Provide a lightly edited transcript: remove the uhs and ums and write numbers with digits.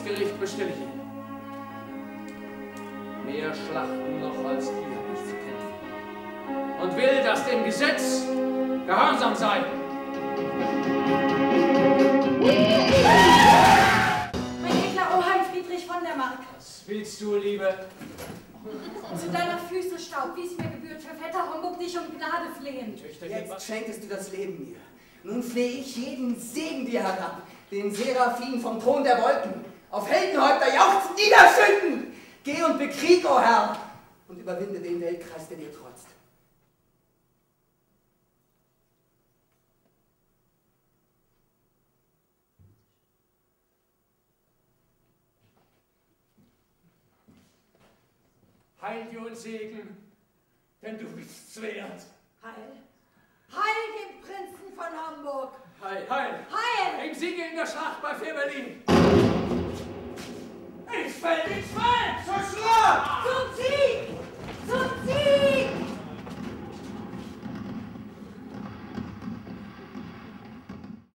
Gericht bestelle ich ihn. Mehr Schlachten noch als die habe ich zu kämpfen. Und will, dass dem Gesetz gehorsam sei. Mein edler Oheim Friedrich von der Mark. Was willst du, Liebe? Zu deiner Füße Staub, wie es mir gebührt, für Vetter Homburg dich um Gnade flehen. Jetzt schenktest du das Leben mir. Nun flehe ich jeden Segen dir herab, den Seraphim vom Thron der Wolken, auf Heldenhäupter jauchzend niederschütten. Geh und bekrieg, o Herr, und überwinde den Weltkreis, der dir trotzt. Heil dir und Segen, denn du bist's wert. Heil. Heil dem Prinzen von Hamburg. Heil, heil. Heil. Dem Siege in der Schlacht bei Fehmarlin. Ins Feld, ins Feld! Zur Schlacht! Zum Sieg! Zum Sieg!